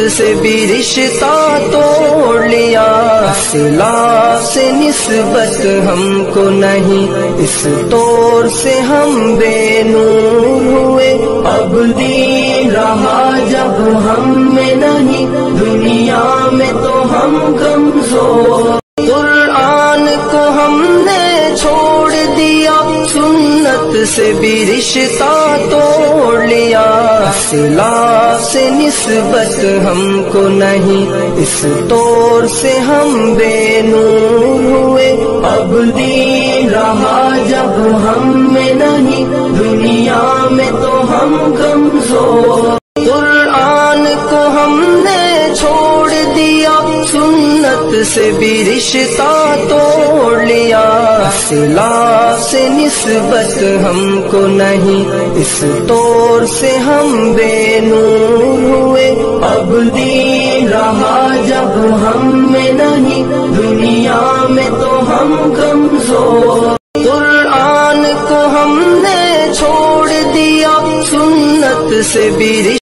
سے بھی رشتہ توڑ لیا، اصلاح سے نسبت ہم کو نہیں، اس طور سے ہم بے نور ہوئے۔ اب دین رہا جب ہم میں نہیں، دنیا میں تو ہم کمزور، قرآن کو ہم نے چھوڑ دیا، سنت سے بھی رشتہ توڑ لیا، اصلاح سے نسبت ہم کو نہیں، اس طور سے ہم بے نور ہوئے۔ اب دین رہا جب ہم میں نہیں، دنیا میں تو ہم کمزور، قرآن کو ہم نے چھوڑ دیا، سنت سے بھی رشتہ توڑ لیا، اصلاح سے نسبت ہم کو نہیں، اس طور سے ہم بے نور ہوئے۔ اب دین رہا جب ہم میں نہیں، دنیا میں تو ہم کمزور، قرآن کو ہم نے چھوڑ دیا، سنت سے بھی